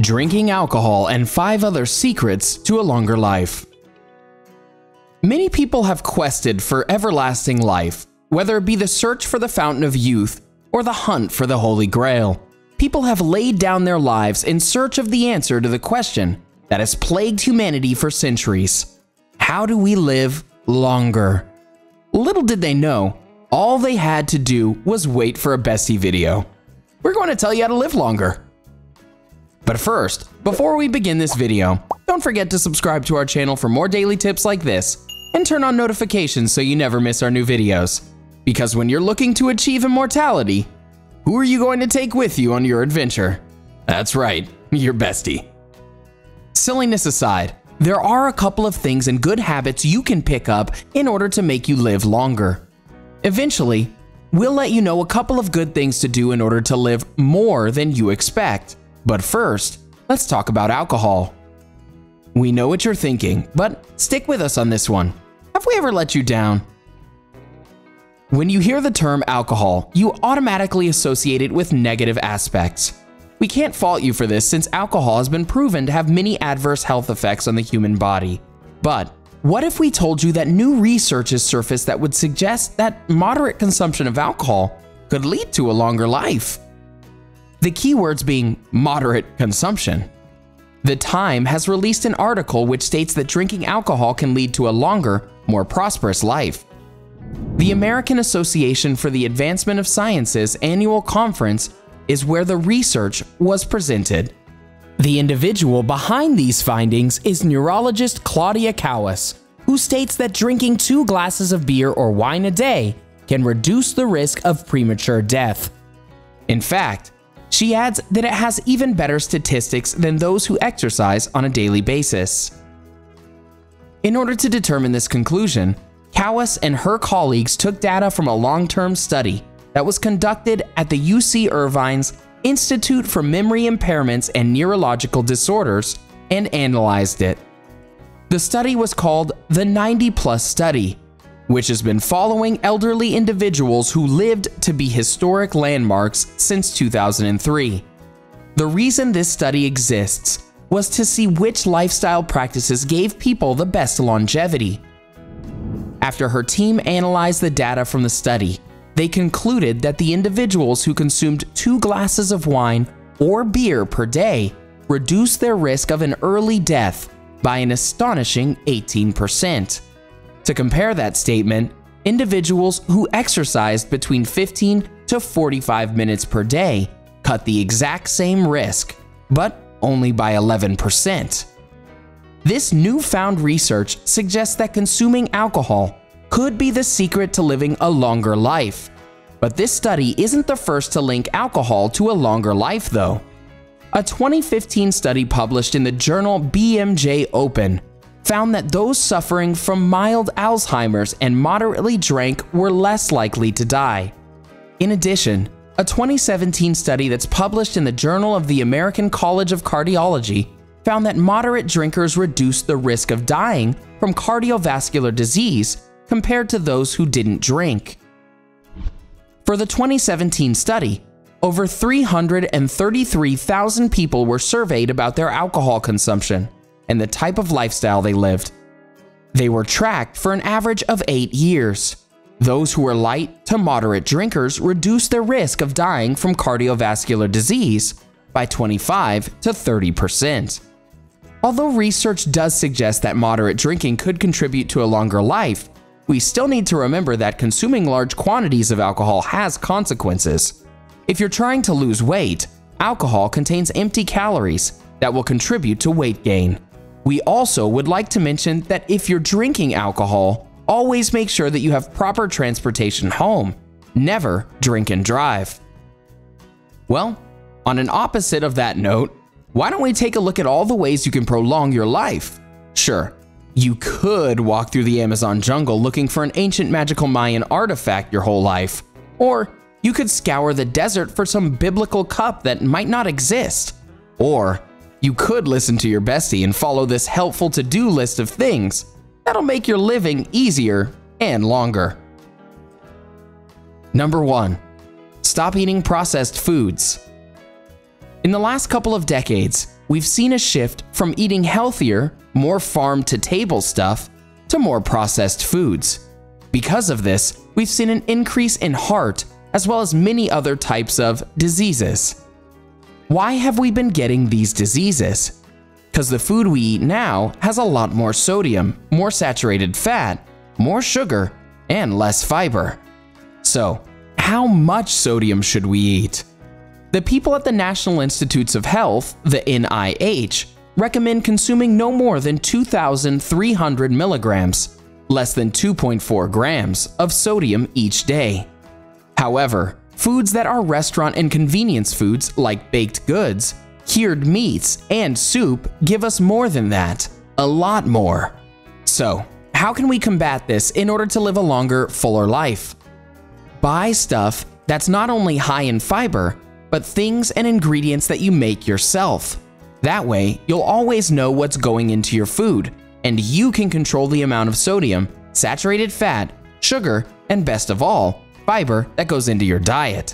Drinking alcohol and 5 other secrets to a longer life. Many people have quested for everlasting life, whether it be the search for the fountain of youth or the hunt for the Holy Grail. People have laid down their lives in search of the answer to the question that has plagued humanity for centuries. How do we live longer? Little did they know, all they had to do was wait for a bestie video. We're going to tell you how to live longer. But first, before we begin this video, don't forget to subscribe to our channel for more daily tips like this and turn on notifications so you never miss our new videos. Because when you're looking to achieve immortality, who are you going to take with you on your adventure? That's right, your bestie. Silliness aside, there are a couple of things and good habits you can pick up in order to make you live longer. Eventually, we'll let you know a couple of good things to do in order to live more than you expect. But first, let's talk about alcohol. We know what you're thinking, but stick with us on this one. Have we ever let you down? When you hear the term alcohol, you automatically associate it with negative aspects. We can't fault you for this since alcohol has been proven to have many adverse health effects on the human body. But what if we told you that new research has surfaced that would suggest that moderate consumption of alcohol could lead to a longer life? The key words being moderate consumption. The Time has released an article which states that drinking alcohol can lead to a longer, more prosperous life. The American Association for the Advancement of Science's annual conference is where the research was presented. The individual behind these findings is neurologist Claudia Kouas, who states that drinking 2 glasses of beer or wine a day can reduce the risk of premature death. In fact, she adds that it has even better statistics than those who exercise on a daily basis. In order to determine this conclusion, Kouas and her colleagues took data from a long-term study that was conducted at the UC Irvine's Institute for Memory Impairments and Neurological Disorders and analyzed it. The study was called the 90+ Study, which has been following elderly individuals who lived to be historic landmarks since 2003. The reason this study exists was to see which lifestyle practices gave people the best longevity. After her team analyzed the data from the study, they concluded that the individuals who consumed 2 glasses of wine or beer per day reduced their risk of an early death by an astonishing 18%. To compare that statement, individuals who exercised between 15 to 45 minutes per day cut the exact same risk, but only by 11%. This newfound research suggests that consuming alcohol could be the secret to living a longer life. But this study isn't the first to link alcohol to a longer life, though. A 2015 study published in the journal BMJ Open found that those suffering from mild Alzheimer's and moderately drank were less likely to die. In addition, a 2017 study that's published in the Journal of the American College of Cardiology found that moderate drinkers reduced the risk of dying from cardiovascular disease compared to those who didn't drink. For the 2017 study, over 333,000 people were surveyed about their alcohol consumption and the type of lifestyle they lived. They were tracked for an average of 8 years. Those who were light to moderate drinkers reduced their risk of dying from cardiovascular disease by 25 to 30%. Although research does suggest that moderate drinking could contribute to a longer life, we still need to remember that consuming large quantities of alcohol has consequences. If you're trying to lose weight, alcohol contains empty calories that will contribute to weight gain. We also would like to mention that if you're drinking alcohol, always make sure that you have proper transportation home. Never drink and drive. Well, on an opposite of that note, why don't we take a look at all the ways you can prolong your life? Sure, you could walk through the Amazon jungle looking for an ancient magical Mayan artifact your whole life, or you could scour the desert for some biblical cup that might not exist, or you could listen to your bestie and follow this helpful to-do list of things that'll make your living easier and longer. Number 1. Stop eating processed foods. In the last couple of decades, we've seen a shift from eating healthier, more farm-to-table stuff to more processed foods. Because of this, we've seen an increase in heart as well as many other types of diseases. Why have we been getting these diseases? Because the food we eat now has a lot more sodium, more saturated fat, more sugar, and less fiber. So, how much sodium should we eat? The people at the National Institutes of Health, the NIH, recommend consuming no more than 2,300 milligrams, less than 2.4 grams, of sodium each day. However, foods that are restaurant and convenience foods like baked goods, cured meats, and soup give us more than that, a lot more. So, how can we combat this in order to live a longer, fuller life? Buy stuff that's not only high in fiber, but things and ingredients that you make yourself. That way, you'll always know what's going into your food, and you can control the amount of sodium, saturated fat, sugar, and best of all, fiber that goes into your diet.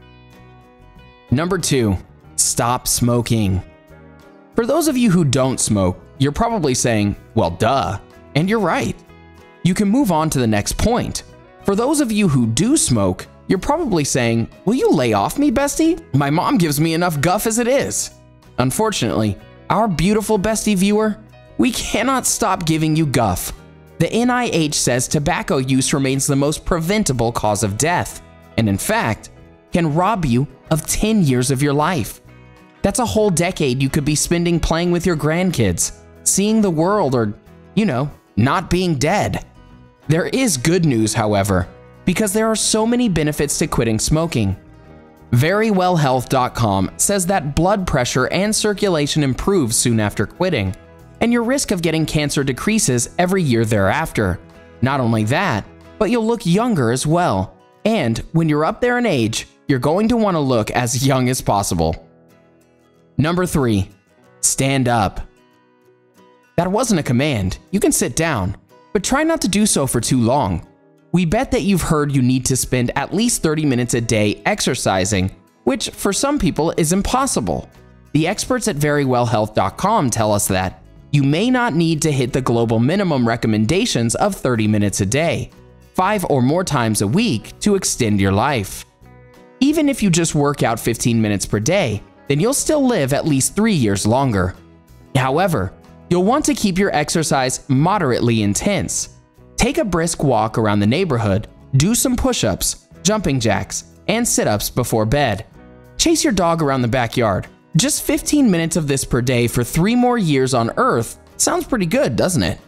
Number 2, stop smoking. For those of you who don't smoke, you're probably saying, well, duh, and you're right. You can move on to the next point. For those of you who do smoke, you're probably saying, will you lay off me, bestie? My mom gives me enough guff as it is. Unfortunately, our beautiful bestie viewer, we cannot stop giving you guff. The NIH says tobacco use remains the most preventable cause of death, and in fact, can rob you of 10 years of your life. That's a whole decade you could be spending playing with your grandkids, seeing the world, or, not being dead. There is good news, however, because there are so many benefits to quitting smoking. Verywellhealth.com says that blood pressure and circulation improve soon after quitting, and your risk of getting cancer decreases every year thereafter. Not only that, but you'll look younger as well. And when you're up there in age, you're going to want to look as young as possible. Number 3, stand up. That wasn't a command. You can sit down, but try not to do so for too long. We bet that you've heard you need to spend at least 30 minutes a day exercising, which for some people is impossible. The experts at verywellhealth.com tell us that you may not need to hit the global minimum recommendations of 30 minutes a day, 5 or more times a week to extend your life. Even if you just work out 15 minutes per day, then you'll still live at least 3 years longer. However, you'll want to keep your exercise moderately intense. Take a brisk walk around the neighborhood, do some push-ups, jumping jacks, and sit-ups before bed. Chase your dog around the backyard. Just 15 minutes of this per day for 3 more years on Earth sounds pretty good, doesn't it?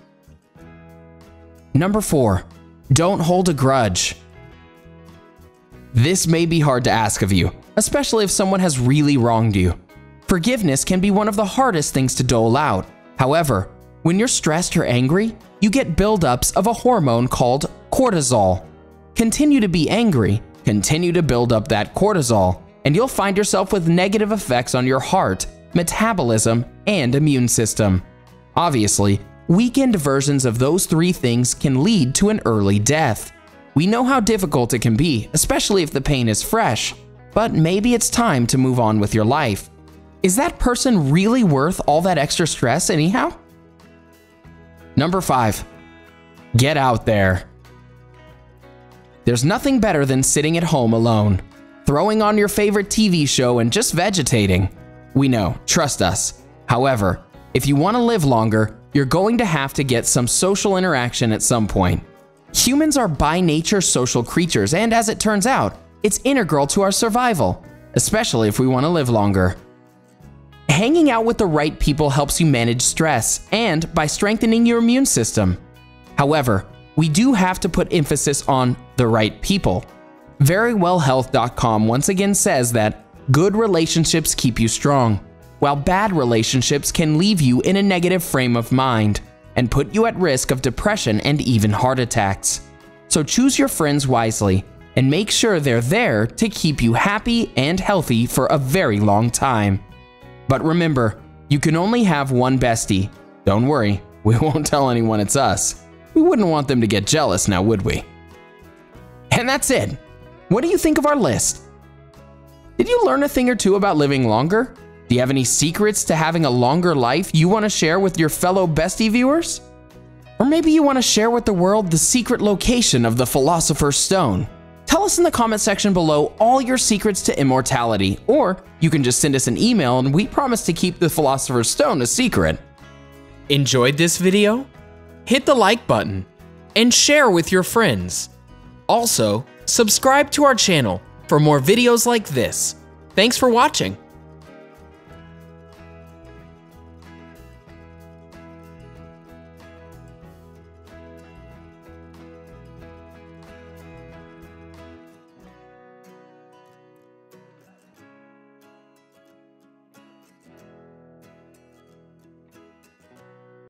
Number 4, don't hold a grudge. This may be hard to ask of you, especially if someone has really wronged you. Forgiveness can be one of the hardest things to dole out. However, when you're stressed or angry, you get buildups of a hormone called cortisol. Continue to be angry, continue to build up that cortisol, and you'll find yourself with negative effects on your heart, metabolism, and immune system. Obviously, weakened versions of those 3 things can lead to an early death. We know how difficult it can be, especially if the pain is fresh, but maybe it's time to move on with your life. Is that person really worth all that extra stress anyhow? Number 5, get out there. There's nothing better than sitting at home alone, throwing on your favorite TV show and just vegetating. We know, trust us. However, if you want to live longer, you're going to have to get some social interaction at some point. Humans are by nature social creatures, and as it turns out, it's integral to our survival, especially if we want to live longer. Hanging out with the right people helps you manage stress and by strengthening your immune system. However, we do have to put emphasis on the right people. Verywellhealth.com once again says that good relationships keep you strong, while bad relationships can leave you in a negative frame of mind and put you at risk of depression and even heart attacks. So choose your friends wisely and make sure they're there to keep you happy and healthy for a very long time. But remember, you can only have one bestie. Don't worry, we won't tell anyone it's us. We wouldn't want them to get jealous now, would we? And that's it. What do you think of our list? Did you learn a thing or two about living longer? Do Do you have any secrets to having a longer life you want to share with your fellow Bestie viewers? Or maybe you want to share with the world the secret location of the Philosopher's Stone. Tell us in the comment section below all your secrets to immortality, or you can just send us an email and we promise to keep the Philosopher's Stone a secret. Enjoyed this video? Hit the like button and share with your friends. Also, subscribe to our channel for more videos like this. Thanks for watching.